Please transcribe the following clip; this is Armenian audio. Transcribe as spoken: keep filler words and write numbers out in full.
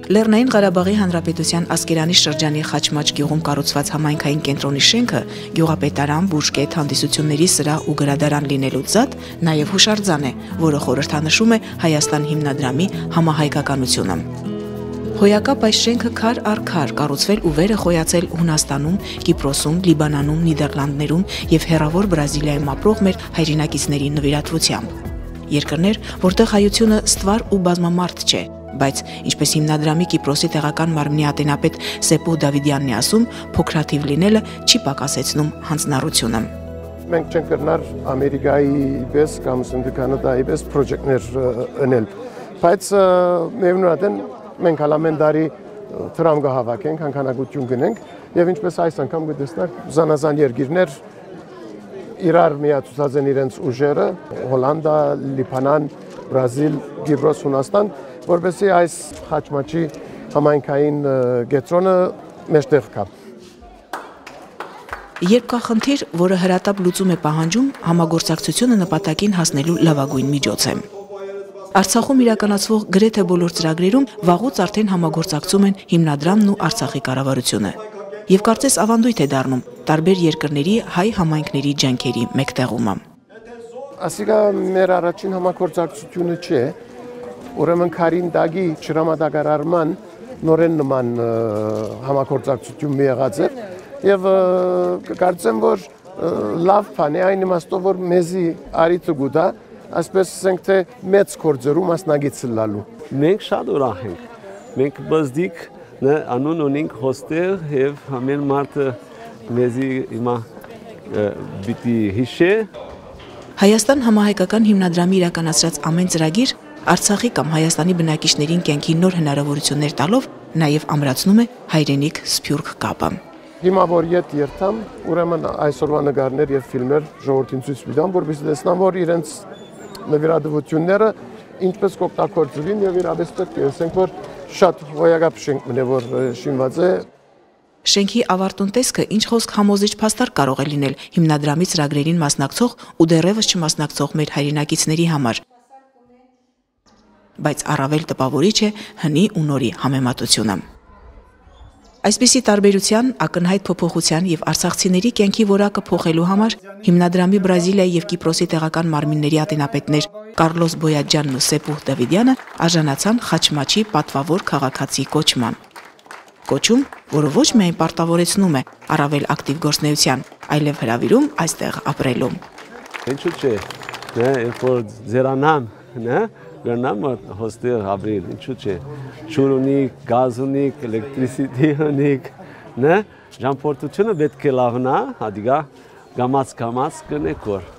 Լեռնային Ղարաբաղի Հանրապետության Ասկերանի շրջանի Խաչմաչ գյուղում կառուցված համայնքային կենտրոնի շենքը գյուղապետարան, բուժկետ, հանդիսությունների սրահ ու գրադարան լինելուց զատ նաև հուշարձան է, որը խորհրդանշում է Հայաստան հիմնադրամի համահայկականությունը։ Հոյակապ այս շենքը քար առ քար կառուցվել ու վերը խոյացել Հունաստանում, Կիպրոսում, Լիբանանում, Նիդերլանդներում և հեռավոր Բրազիլիայում ապրող մեր հայրենակիցների նվիրատվությամբ։ Երկրներ, որտեղ հայությունը ստվար ու բազմամարդ չէ, բայց ինչպես հիմնադրամի Կիպրոսի տեղական մարմնի ատենապետ Սեպուհ Դավիդյանն է ասում, փոքրաթիվ լինելը չի պակասեցնում հանձնառությունը։ Մենք չենք կրնար Ամերիկայի պես կամ Կանադայի պես պրոջեկտներ ընել, բայց միևնույն մենք ամեն տարի տրամ կհավաքենք, հանքանակություն գնենք եւ ինչպես այս անգամ կտեսնեք զանազան երկիրներ իրար միացած են իրենց ուժերը, Հոլանդա, Լիբանան, Բրազիլ, Կիպրոս, Հունաստան, որովհետեւ այս Խաչմաչի համայնքային կենտրոնը մեջտեղ կա։ Երբ կա խնդիր, որը հրատապ լուծում է պահանջում, համագործակցությունը նպատակին հասնելու լավագույն միջոց է։ Արցախում իրականացվող գրեթե բոլոր ծրագրերում վաղուց արդեն համագործակցում են հիմնադրամն ու Արցախի կառավարությունը։ Եվ կարծես ավանդույթ է դառնում տարբեր երկրների հայ համայնքների ջանքերի մեկտեղումը։ Ասիկա մեր առաջին համագործակցությունը չէ, ուրեմն քարին դագի չրամատակարարման նորեն նման համագործակցություն մի եղած է եւ կարծեմ որ լավ բան է այն իմաստով որ մեզի արիթը գուտա այսպես ասենք թե մեծ կորձերու մասնագիծ լալու։ Մենք շատ ուրախ ենք։ Մենք բզդիկ անուն ունենք հոստեր եւ ամեն մարդը մեզի հիմա պիտի հիշե։ Հայաստան համահայկական հիմնադրամի իրականացրած ամեն ծրագիր Արցախի կամ Հայաստանի բնակիչներին կյանքի նոր հնարավորություններ տալով նաև ամրացնում է հայրենիք սփյուռք կապը։ Հիմա որ ետ երթամ, ուրեմն այսօրվա նկարներ եւ ֆիլմեր ժողովրդին ցույց տամ, որպեսզի տեսնան, որ իրենց նվիրատվությունները ինչպես կօգտագործվին եւ իրապես պետք է ասենք, որ շատ հոյակապ շենք մնե որ շինված է։ Շենքի ավարտուն տեսքը ինչ խոսք համոզիչ փաստարկ կարող է լինել հիմնադրամի ծրագրերին մասնակցող ու դեռևս չմասնակցող մեր հայրենակիցների համար։ Բայց առավել տպավորիչ է հնի ու նորի համեմատությունը։ Այսպիսի տարբերության, ակնհայտ փոփոխության եւ արցախցիների կյանքի որակը փոխելու համար հիմնադրամի Բրազիլիայի եւ Կիպրոսի տեղական մարմինների ատենապետներ Կարլոս Բոյաջյանն ու Սեպուհ Դավիդյանը արժանացան Խաչմաչի պատվավոր քաղաքացի կոչման։ Կոչում, որը ոչ միայն պարտավորեցնում է առավել ակտիվ գործունեության, այլև հրավիրում այստեղ ապրելու։ Ինչու՞ չէ, né, երբ որ ձերանամ, né, գնամ հոստել ապրել, ինչու՞ չէ։ Ջուր ունիք, գազ ունիք, էլեկտրիսիտի ունիք, né, ճամփորդությունը պետք է լավնա, հադիգա գամած գամած կնեք որ